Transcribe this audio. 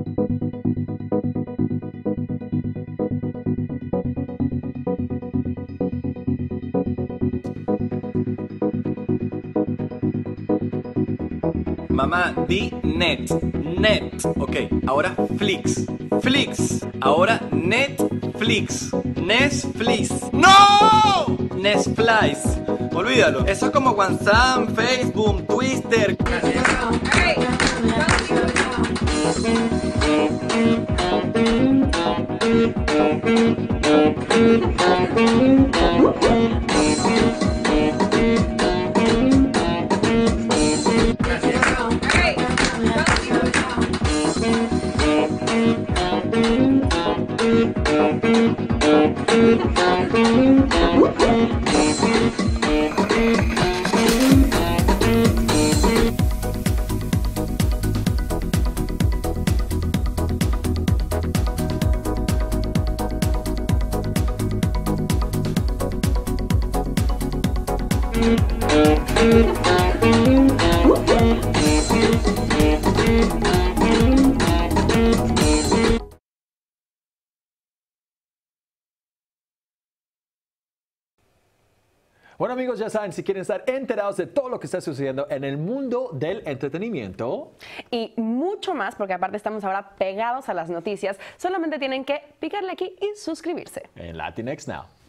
Mamá, di net. Net. Ok, ahora Flix. Flix. Ahora Netflix. Netflix. ¡No! Netflix. Olvídalo. Eso es como WhatsApp, Facebook, Twitter. Bueno amigos, ya saben, si quieren estar enterados de todo lo que está sucediendo en el mundo del entretenimiento y mucho más, porque aparte estamos ahora pegados a las noticias, solamente tienen que picarle aquí y suscribirse en Latinx Now.